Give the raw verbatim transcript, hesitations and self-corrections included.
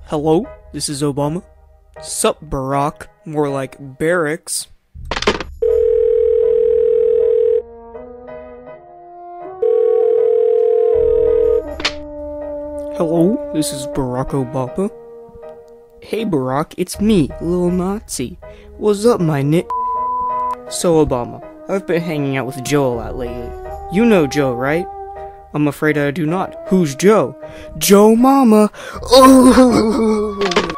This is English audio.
Hello, this is Obama. Sup, Barack? More like barracks. Hello, this is Barack Obama. Hey Barack, it's me, Lil Nazi. What's up, my nit? So Obama, I've been hanging out with Joe a lot lately. You know Joe, right? I'm afraid I do not. Who's Joe? Joe Mama! Oh!